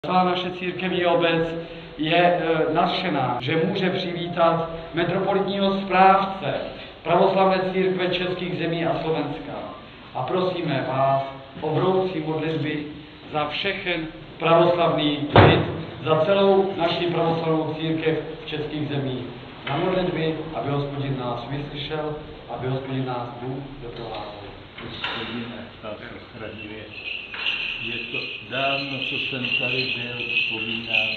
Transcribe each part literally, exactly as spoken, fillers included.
Celá naše církevní obec je e, nadšená, že může přivítat metropolitního správce pravoslavné církve českých zemí a Slovenska. A prosíme vás o vroucí modlitby za všechen pravoslavný lid, za celou naši pravoslavnou církev v českých zemích. Na modlitby, aby Hospodin nás vyslyšel, aby Hospodin nás Bůh doprovázel. Hospodine, nás ochraňuje. Je to dávno, co jsem tady byl, vzpomínám.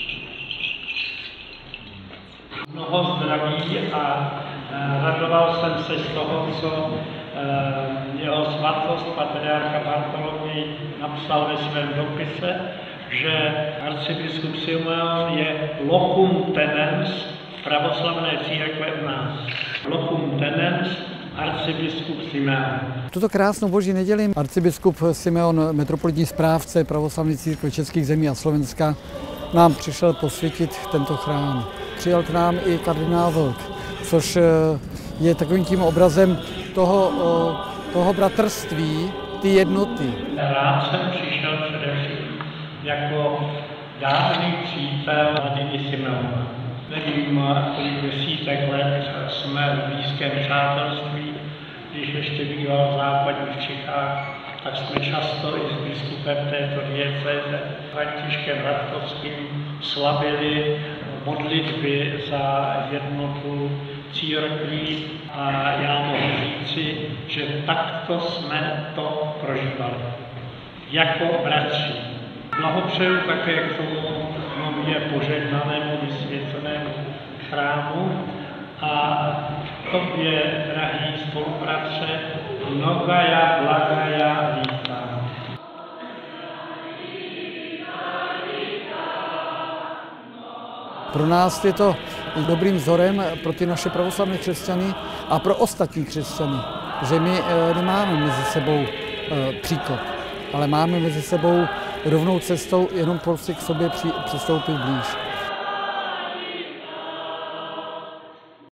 Mnoho zdraví a e, radoval jsem se z toho, co e, jeho svatost patriarcha Bartoloměj napsal ve svém dopise, že arcibiskup Simeon je locum tenens pravoslavné církve u nás. Locum tenens arcibiskup Simeon. Tuto krásnou boží neděli arcibiskup Simeon, metropolitní správce pravoslavné církve českých zemí a Slovenska, nám přišel posvětit tento chrám. Přijel k nám i kardinál Vlk, což je takovým tím obrazem toho, toho bratrství, ty jednoty. Rád jsem přišel především jako dávný přítel Vladimíra Simeona. Nevím, kolik desítek let jsme v blízkém přátelství. Když ještě býval v západních Čechách, tak jsme často i s biskupem této diecéze Františkem Radkovským slavili modlitby za jednotu církví a já mohu říci, že takto jsme to prožívali. Jako bratři. Blahopřeju také k tomu nově požehnanému vysvěcenému chrámu a tobě, drahý spolubratře, mnogaja blagaja vítám. Pro nás je to dobrým vzorem pro ty naše pravoslavné křesťany a pro ostatní křesťany, že my nemáme mezi sebou příkop, ale máme mezi sebou rovnou cestou jenom prostě k sobě přistoupit blíž.